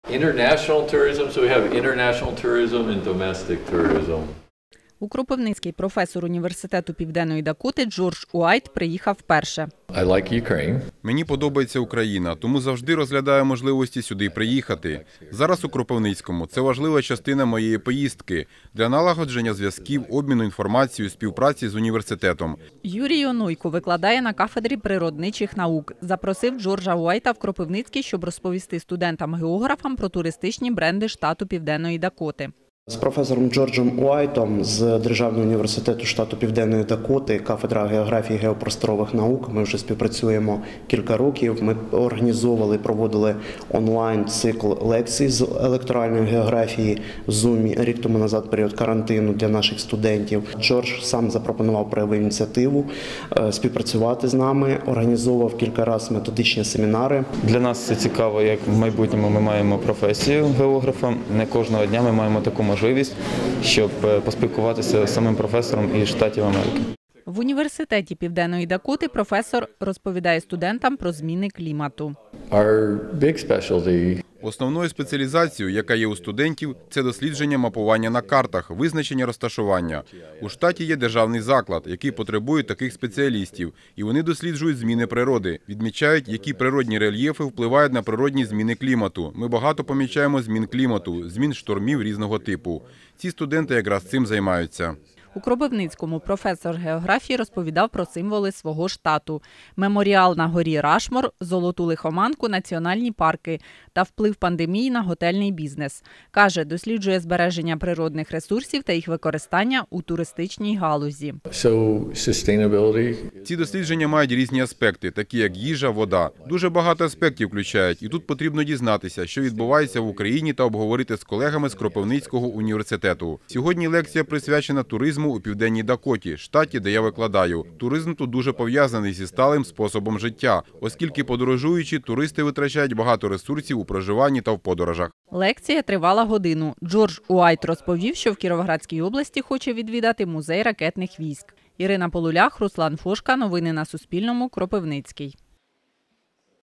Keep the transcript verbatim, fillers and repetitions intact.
International tourism, so we have international tourism and domestic tourism. У Кропивницький професор університету Південної Дакоти Джордж Уайт приїхав вперше. I like Ukraine. Мені подобається Україна, тому завжди розглядаю можливості сюди приїхати. Зараз у Кропивницькому це важлива частина моєї поїздки для налагодження зв'язків, обміну інформацією, співпраці з університетом. Юрій Онуйко викладає на кафедрі природничих наук. Запросив Джорджа Уайта в Кропивницький, щоб розповісти студентам-географам про туристичні бренди штату Південної Дакоти. З професором Джорджем Уайтом з Державного університету штату Південної Дакоти, кафедра географії і геопросторових наук. Ми вже співпрацюємо кілька років. Ми організовували, проводили онлайн-цикл лекцій з електоральної географії в Zoom рік тому назад, період карантину для наших студентів. Джордж сам запропонував, проявив ініціативу співпрацювати з нами, організовував кілька разів методичні семінари. Для нас це цікаво, як в майбутньому ми маємо професію географа. Не кожного дня ми маємо таку можливість, щоб поспілкуватися з самим професором із Штатів Америки. В університеті Південної Дакоти професор розповідає студентам про зміни клімату. Our big specialty. Основною спеціалізацією, яка є у студентів, це дослідження мапування на картах, визначення розташування. У штаті є державний заклад, який потребує таких спеціалістів, і вони досліджують зміни природи, відмічають, які природні рельєфи впливають на природні зміни клімату. Ми багато помічаємо змін клімату, змін штормів різного типу. Ці студенти якраз цим займаються. У Кропивницькому професор географії розповідав про символи свого штату – меморіал на горі Рашмор, Золоту Лихоманку, національні парки та вплив пандемії на готельний бізнес. Каже, досліджує збереження природних ресурсів та їх використання у туристичній галузі. So, sustainability. Ці дослідження мають різні аспекти, такі як їжа, вода. Дуже багато аспектів включають, і тут потрібно дізнатися, що відбувається в Україні, та обговорити з колегами з Кропивницького університету. Сьогодні лекція присвячена туризму у Південній Дакоті, штаті, де я викладаю. Туризм тут дуже пов'язаний зі сталим способом життя, оскільки подорожуючи, туристи витрачають багато ресурсів у проживанні та в подорожах. Лекція тривала годину. Джордж Уайт розповів, що в Кіровоградській області хоче відвідати музей ракетних військ. Ірина Полулях, Руслан Фошка. Новини на Суспільному. Кропивницький.